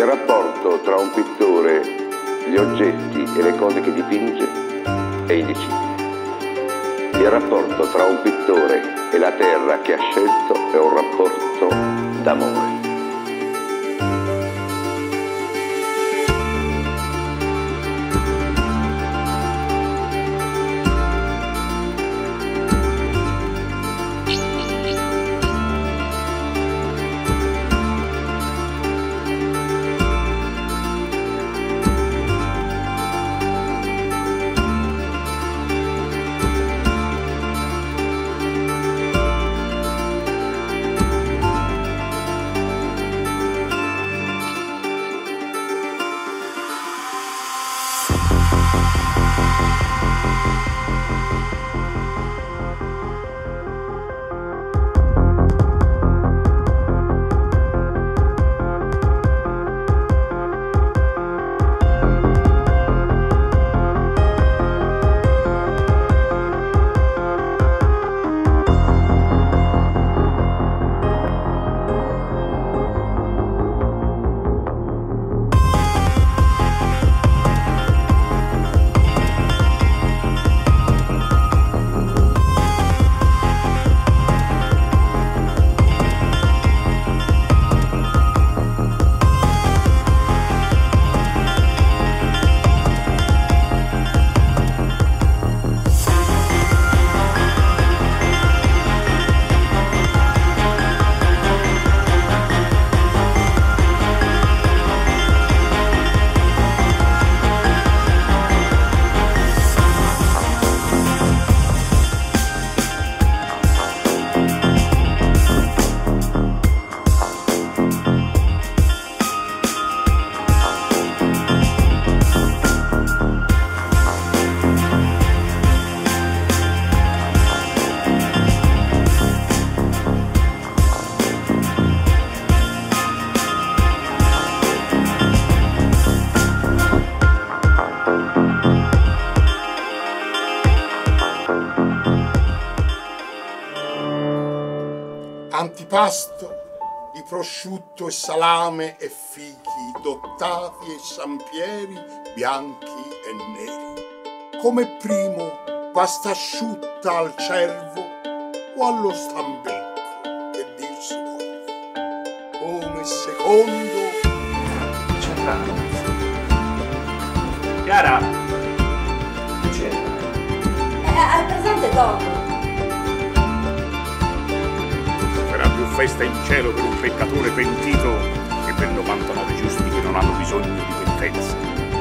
Il rapporto tra un pittore, gli oggetti e le cose che dipinge è indicibile. Il rapporto tra un pittore e la terra che ha scelto è un rapporto d'amore. Antipasto di prosciutto e salame e fichi, d'ottavi e sampieri bianchi e neri. Come primo pasta asciutta al cervo o allo stambecco, che dir si voglia. Come secondo... Centrale. Chiara! Che c'è? È presente dopo. Più festa in cielo per un peccatore pentito che per 99 giusti che non hanno bisogno di penitenza.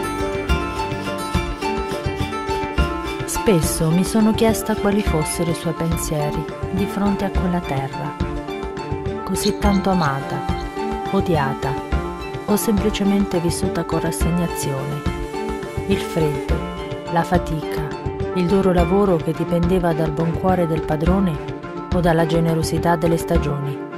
Spesso mi sono chiesta quali fossero i suoi pensieri di fronte a quella terra, così tanto amata, odiata o semplicemente vissuta con rassegnazione. Il freddo, la fatica, il duro lavoro che dipendeva dal buon cuore del padrone o dalla generosità delle stagioni.